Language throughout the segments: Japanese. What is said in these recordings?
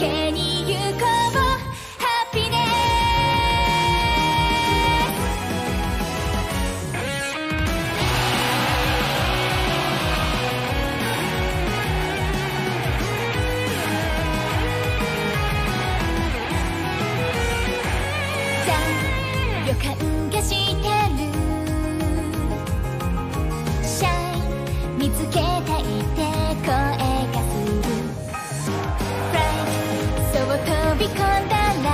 けに行こうハッピネス予感がしてるシャイ見つけたいって声がするフライそう飛び込んだら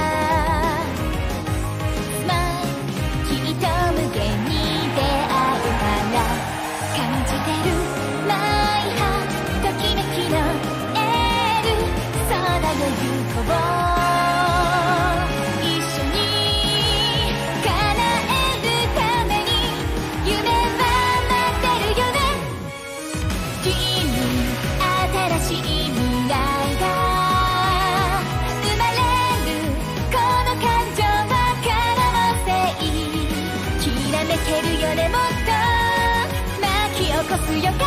スマイルきっと無限に出会うから感じてるマイハートときめきのエールそうだよ行こうよねもっと巻き起こす予感